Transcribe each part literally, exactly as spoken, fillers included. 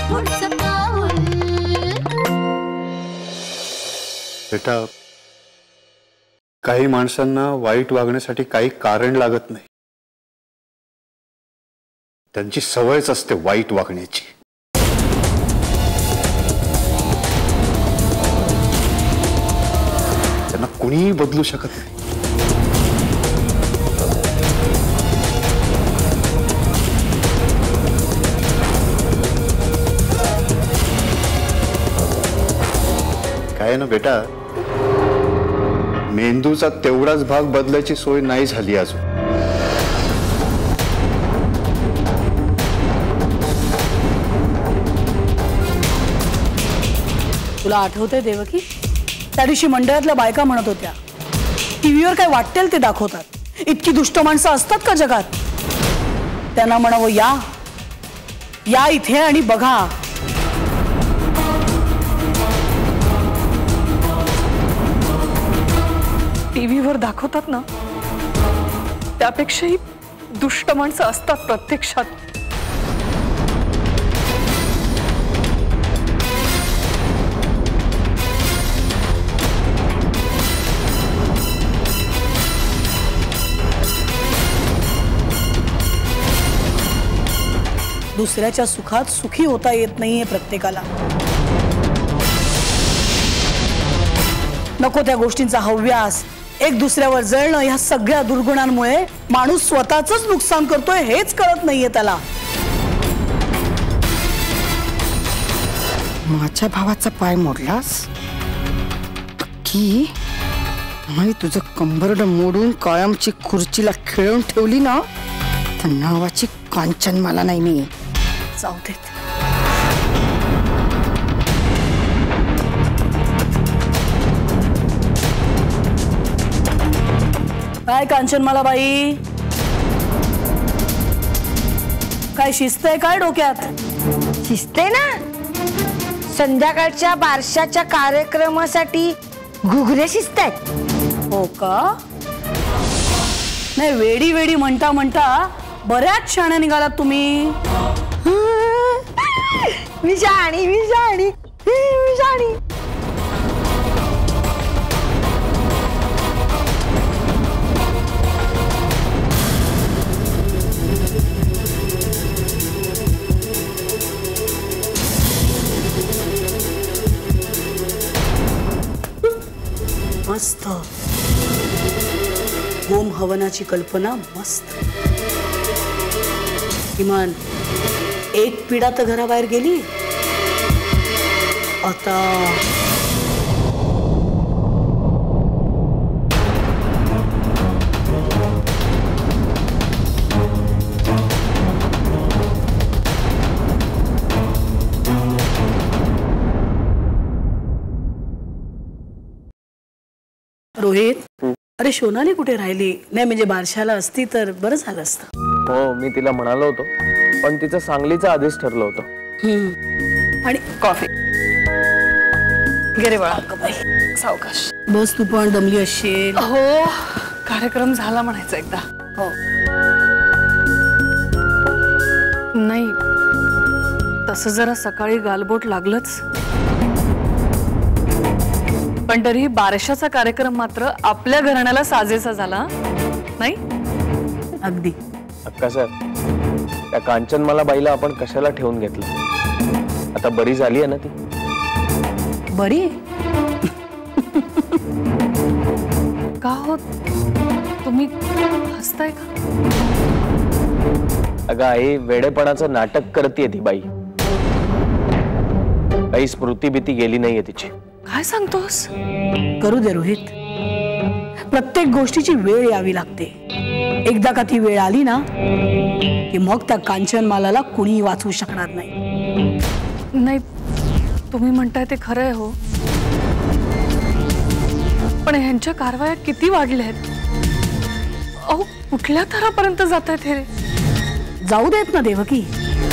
पुढचं पाऊल. बेटा, काही माणसांना वाईट वागण्यासाठी काही कारण लागत नाही. त्यांची सवयच असते वाईट वागण्याची. त्यांना कुणीही बदलू शकत नाही. काय ना बेटा, मेंदूचा तेवढाच भाग बदलायची सोय नाही झाली अजून. तुला आठवतंय देवकी, त्या दिवशी मंडळातल्या बायका म्हणत होत्या टीव्हीवर काय वाटेल ते दाखवतात, इतकी दुष्ट माणसं असतात का जगात? त्यांना म्हणावं या या इथे आणि बघा. टीव्हीवर दाखवतात ना, त्यापेक्षाही दुष्ट माणसं असतात प्रत्यक्षात. दुसऱ्याच्या सुखात सुखी होता येत नाहीये प्रत्येकाला. नको त्या गोष्टींचा हव्यास, एक दुसऱ्यावर जळणं, ह्या सगळ्या दुर्गुणांमुळे माणूस स्वतःच नुकसान करतोय हेच कळत नाहीये त्याला. माझ्या भावाचा पाय मोडलास की मी तुझं कंबरड मोडून कायमची खुर्चीला खिळून ठेवली ना, तर नावाची कांचन मला नाही. मी जाऊ देत. काय कांचन मला बाई, काय शिस्त आहे काय डोक्यात? शिस्ते ना, संध्याकाळच्या बारशाच्या कार्यक्रमासाठी घुगऱ्या शिस्त आहेत. हो का? नाही, वेडी वेडी म्हणता म्हणता बऱ्याच शाण्या निघालात तुम्ही. मी शाणी मी शाणी मी शाणी. मस्त. होम हवनाची कल्पना मस्त. किमान एक पिढा तर घराबाहेर गेली. आता रोहित, अरे सोनाली कुठे राहिली? नाही म्हणजे बारशाला असती तर बरं झालं असतं. हो, मी तिला म्हणालो होतो, पण तिचं सांगलीचं आधीच ठरलं होतं. आणि कॉफी गेरे बाळा, सावकाश बस. तू पण दमली असेल. हो, कार्यक्रम झाला म्हणायचं एकदा. हो नाही, तसं जरा सकाळी गालबोट लागलंच, पण तरी बारशाचा कार्यक्रम मात्र आपल्या घराण्याला साजेसा झाला नाही. अगदी. अक्का सर, त्या कांचन मला बाईला आपण कशाला ठेवून घेतलं? आता बरी झाली आहे ना ती? बरी का हो, तुम्ही हसताय का? अगं आई, वेडेपणाचं नाटक करतेय ती बाई. काही स्मृती भीती गेली नाहीये तिची. काय सांगतोस? करू दे रोहित, प्रत्येक गोष्टीची वेळ यावी लागते. एकदा का ती वेळ आली ना की मग त्या कांचनमालाला कुणीही वाचवू शकणार नाही. नाही, तुम्ही म्हणताय ते खरं आहे हो, पण ह्यांच्या कारवाया किती वाढल्या आहेत. अहो, कुठल्या थरापर्यंत जात आहेत हे? जाऊ देत ना देवकी,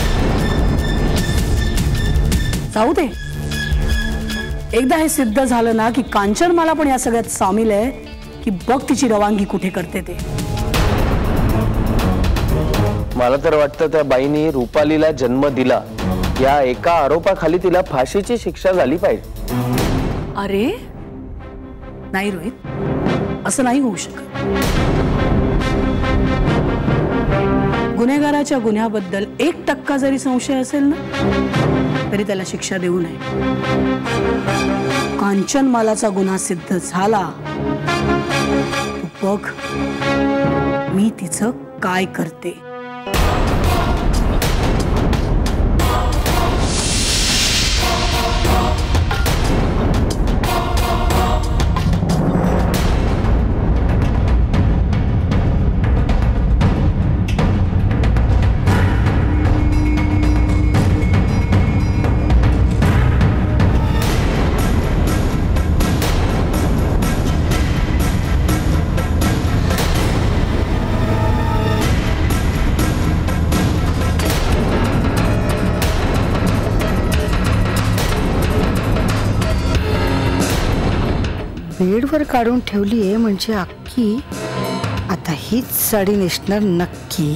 जाऊ दे. एकदा हे सिद्ध झालं ना की कांचनमाला पण या सगळ्यात सामील आहे की बघ तिची रवानगी कुठे करते ते. मला तर वाटतं त्या बाईनी रुपालीला जन्म दिला या एका आरोपाखाली तिला फाशीची शिक्षा झाली पाहिजे. अरे नाही रोहित, असं नाही होऊ शकत. गुन्हेगाराच्या गुन्ह्याबद्दल एक टक्का जरी संशय असेल ना तरी त्याला शिक्षा देऊ नये. कांचनमालाचा गुन्हा सिद्ध झाला तू बघ मी तिचं काय करते. बेडवर काढून ठेवली आहे म्हणजे अख्खी आता हीच साडी नेसणार नक्की.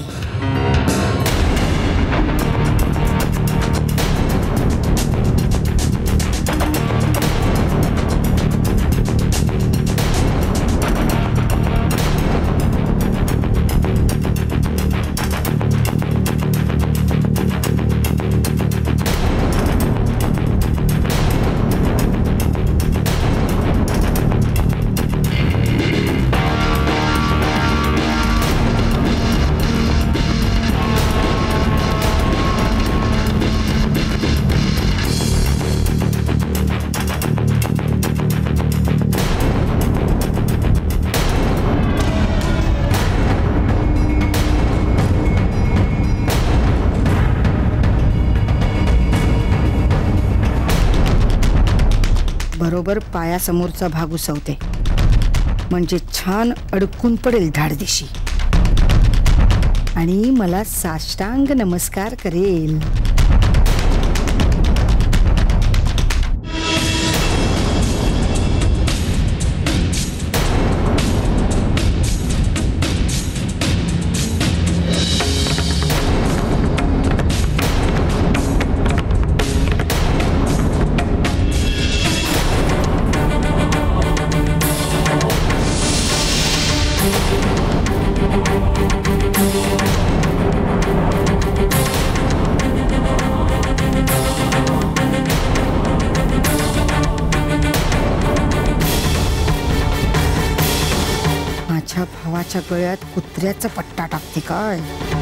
बरोबर पायासमोरचा भाग उसवते म्हणजे छान अडकून पडेल धाडदिशी आणि मला साष्टांग नमस्कार करेल. माझ्या भावाच्या गळ्यात कुत्र्याचा पट्टा टाकते काय.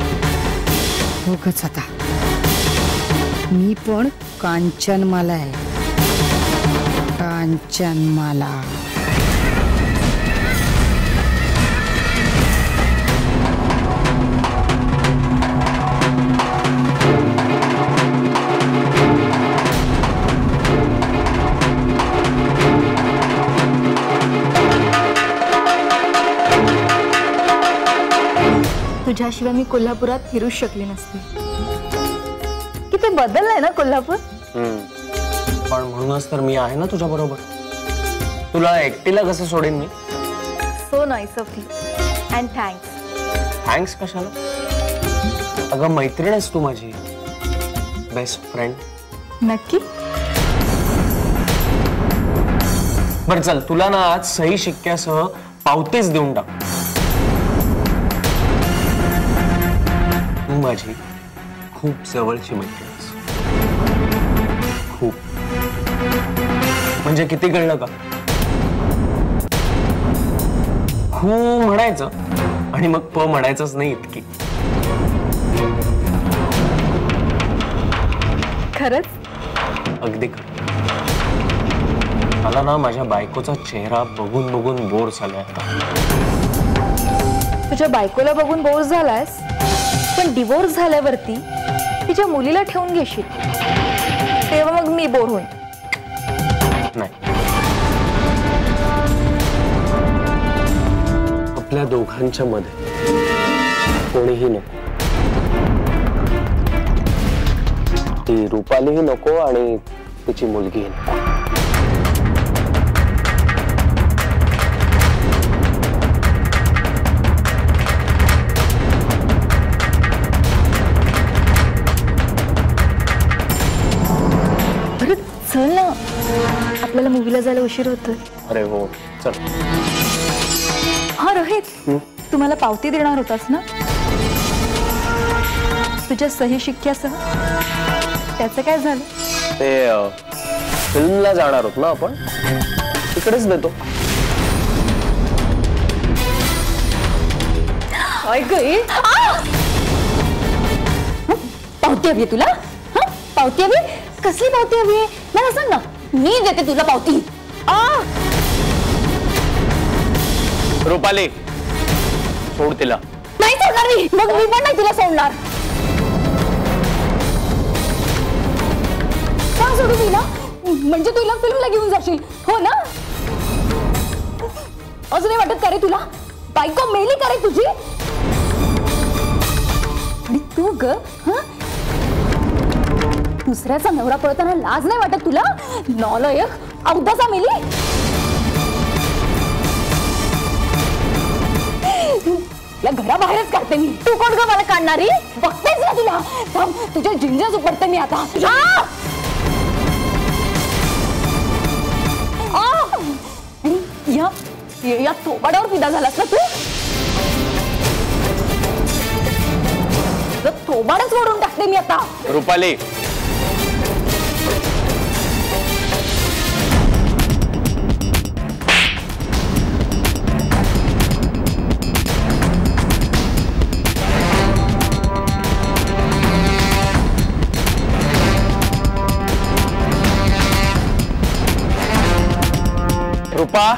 बघच आता मी पण कांचनमाला आहे. कांचनमाला. तुझ्याशिवाय मी कोल्हापुरात फिरूच शकले नसते. किती बदललंय ना कोल्हापूर. पण म्हणूनच तर मी आहे ना तुझ्या बरोबर. तुला एकटीला कसं सोडेन मी. So nice of you and thanks. Thanks कशाला. अगं मैत्रीण आहेस तू माझी. Best friend. नक्की. बरं चल तुला ना आज सही शिक्क्यासह पावतीच देऊन टाक. तू माझी खूप जवळची मैत्रीण. खूप म्हणजे किती कळलं का. हू म्हणायचं आणि मग प म्हणायचंच नाही इतकी. खरंच. अगदी खरं. मला ना माझ्या बायकोचा चेहरा बघून बघून बोर झालाय आता. तुझ्या बायकोला बघून बोर झालायस पण डिवोर्स झाल्यावरती तिच्या मुलीला ठेवून घेशील तेव्हा मग मी बोर होईन. नाही. आपल्या दोघांच्या मध्ये कोणीही नको. ती रूपालीही नको आणि तिची मुलगीही नको. चल ना, आपल्याला मूवीला जायला उशीर होतोय. अरे हो, चल. हा रोहित, तुम्हाला पावती देणार होतास ना तुझ्या सही शिक्क्यासह, त्याचं काय झालं? ते फिल्मला जाणार होत ना आपण, तिकडेच देतो. पावती हवी तुला? पावती हवी? कसली पावती हवी? मला सांग ना, मी देते तुला पावती. रुपाली, सोड तिला. नाही सोडणार मी. मग मी पण नाही तिला सोडणार. का सोडू तिला? म्हणजे तुला फिल्मला घेऊन जाशील हो ना? अजूनही वाटत का रे तुला बायको मेली का रे तुझी? आणि तू ग, दुसऱ्याचा नवरा पळताना लाज नाही वाटत तुला? नालायक, अवदासा मेली. या घराबाहेरच काढते मी. तू कोण ग मला काढणारी? बघतेच ना तुला. थांब, तुझ्या जिंजस उपडते मी आता. या या थोबाडावर फिदा झालास ना तू? थोबाडच ओढून टाकते मी आता. रुपाली, रुपा,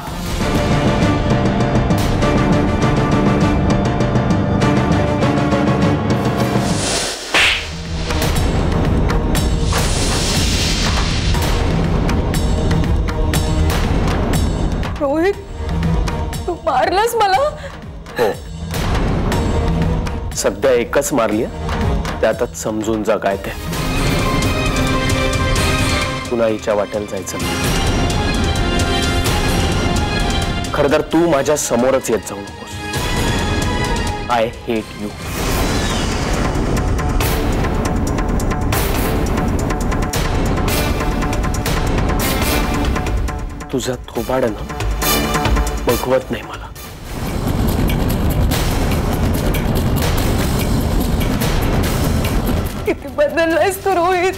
रोहित, तू मारलंस मला? हो, सध्या एकच मारली, त्यातच समजून जा काय ते. पुन्हा हिच्या वाट्याला जायचं नाही. खरं तर तू माझ्या समोरच येत जाऊ नकोस. I hate you. तुझं थोबाड ना बघवत नाही मला. किती बदललायस तू रोहित.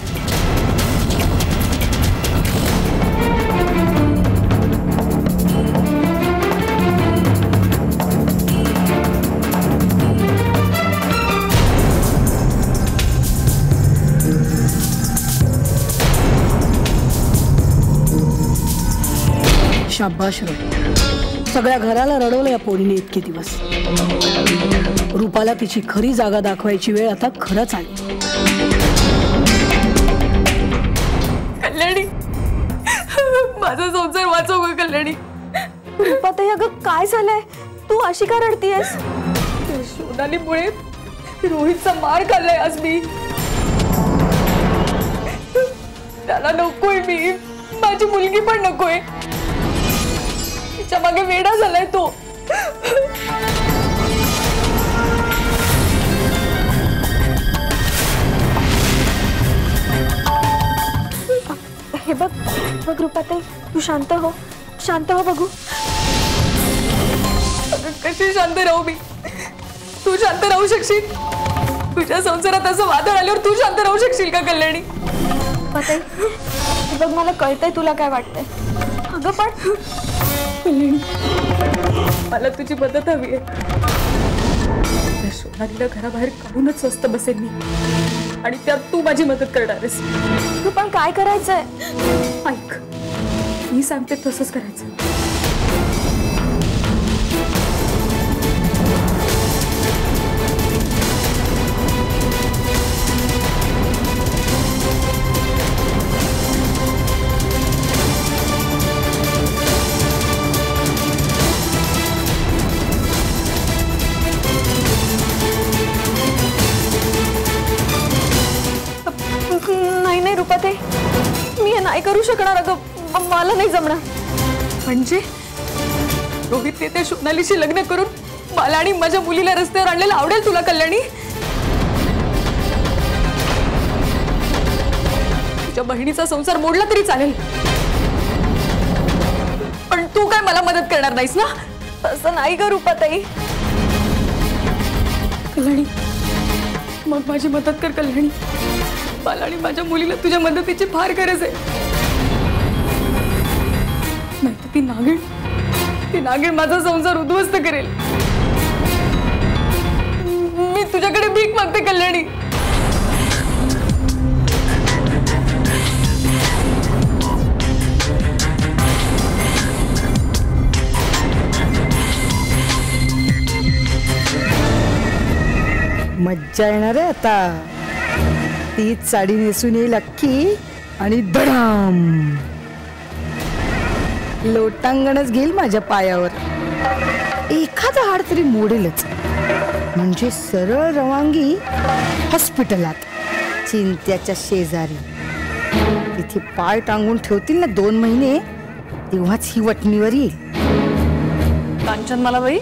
शाबाश रो, सगळ्या घराला रडवलं या पोरीने इतके दिवस. रूपाला तिची खरी जागा दाखवायची वेळ आता खरंच आली. कल्याणी, माझा संसार वाचव ग कल्याणी. रूपाताई, अगं काय झालंय? तू अशी का रडतीयस? सोनालीमुळे रोहितचा मार खाल्लाय आज मी. त्याला नकोय मी, माझी मुलगी पण नकोय. तिच्या मागे वेडा झालाय तो. हे बघ बघ रूपाताई, तू शांत हो, शांत हो बघू. कशी शांत राहू मी? तू शांत राहू शकशील? तुझ्या संसारात असं वादळ आल्यावर तू शांत राहू शकशील का कल्याणी? रूपाताई, बघ मला कळतंय तुला काय वाटतंय. अगं पण कल्याणी, मला तुझी मदत हवी आहे. सोनालीला घराबाहेर काढूनच स्वस्त बसेन मी, आणि त्यात तू माझी मदत करणार आहेस. तू पण काय करायचंय? ऐक, मी सांगते तसंच करायचं. नाही नाही रूपाताई, मी हे नाही करू शकणार. अगं मला नाही जमणार. म्हणजे रोहितने त्या सोनालीशी लग्न करून मला आणि माझ्या मुलीला रस्त्यावर आणलेलं आवडेल तुला कल्याणी? तुझ्या तुझ्या बहिणीचा संसार मोडला तरी चालेल, पण तू काय मला मदत करणार नाहीस ना? तसं नाही ग रूपाताई. कल्याणी, मग माझी मदत कर कल्याणी. मला आणि माझ्या मुलीला तुझ्या मदतीची फार गरज आहे. नाही तर ती नागिण ती नागिण माझा संसार उद्ध्वस्त करेल. मी तुझ्याकडे भीक मागते कल्याणी. मज्जा येणार आहे आता. तीच साडी नेसून येईल अख्खी आणि धडाम लोटांगणच घेईल माझ्या पायावर. एखादा हाड तरी मोडेलच, म्हणजे सरळ रवांगी हॉस्पिटलात चिंत्याच्या शेजारी. तिथे पाय टांगून ठेवतील ना दोन महिने, तेव्हाच ही वटणीवर येईल. कांचन मला बाई,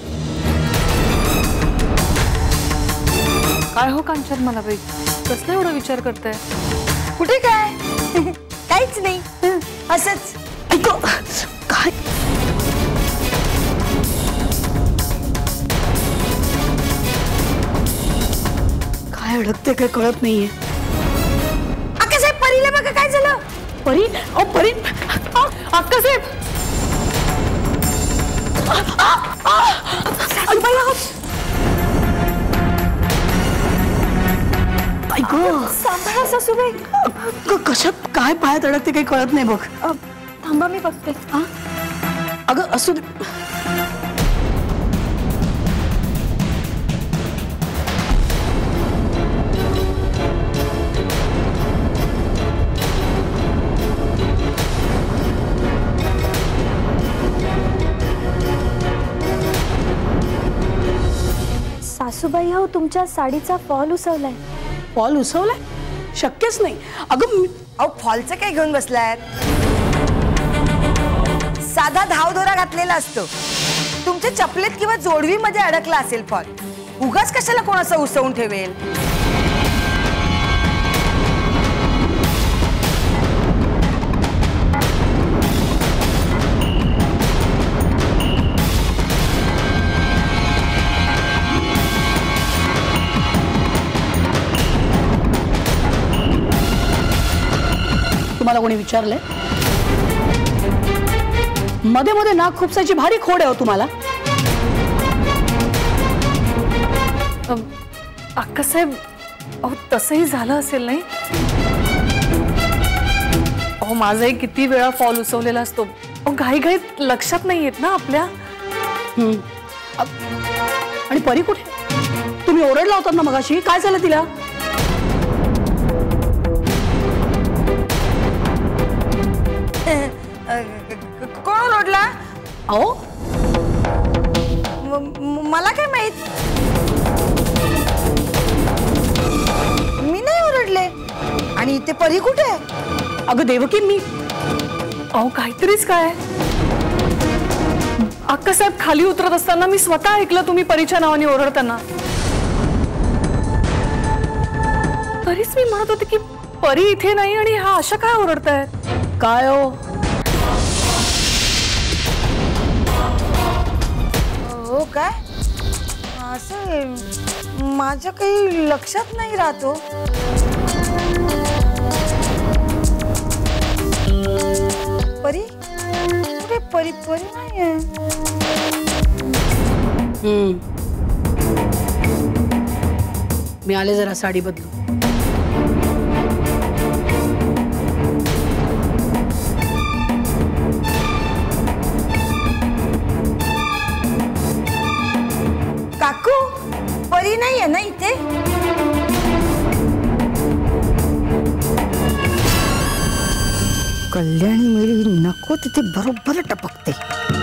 काय हो कांचन मला बाई, कसला एवढा विचार करताय? कुठे काय काहीच नाही, असंच. ऐको काय काय अडकते काय कळत नाहीये. अक्कासाहेब परीला बघा काय झालं. परी अहो परी अक्कासाहेब. सांभाळा सासूबाई. कशात काय पायात अडकते काही कळत नाही बघ. थांबा मी बघते. अगं असू दे. सासूबाई, हो तुमच्या साडीचा फॉल उसवलाय. फॉल उसवलाय? शक्यच नाही. अगं मी- अहो फॉलचं काय घेऊन बसलाय? साधा धावदोरा घातलेला असतो. तुमच्या चपलेत किंवा जोडवीमध्ये अडकला असेल फॉल. उगाच कशाला कोण असं उसवून ठेवेल? तुम्हाला कोणी विचारलंय? मध्ये मध्ये नाक खुपसायची भारी खोड आहे हो तुम्हाला. अक्कासाहेब, अहो तसंही झालं असेल नाही? अहो माझाही किती वेळा फॉल उसवलेला असतो. अहो घाईघाईत लक्षात नाही येत ना आपल्या. आणि परी कुठे? तुम्ही ओरडला होतात ना मगाशी, काय झालं तिला? कोण ओरडला? अहो मला काय माहित. मी नाही ओरडले. आणि इथे परी कुठे आहे? अगं देवकी मी. अहो काहीतरीच काय. अक्कासाहेब खाली उतरत असताना मी स्वतः ऐकलं तुम्ही परीच्या नावाने ओरडताना. तरीच मी म्हणत होते की परी इथे नाही आणि हा अशा काय ओरडतायत. काय हो? हो काय असं माझ्या काही लक्षात नाही राहतो. परी कुठे? परी परी नाहीये. हम्म मी आले जरा साडी बदलू. काकू परी नाहीये ना इथे? कल्याणी मेली नको तिथे बरोबर टपकते.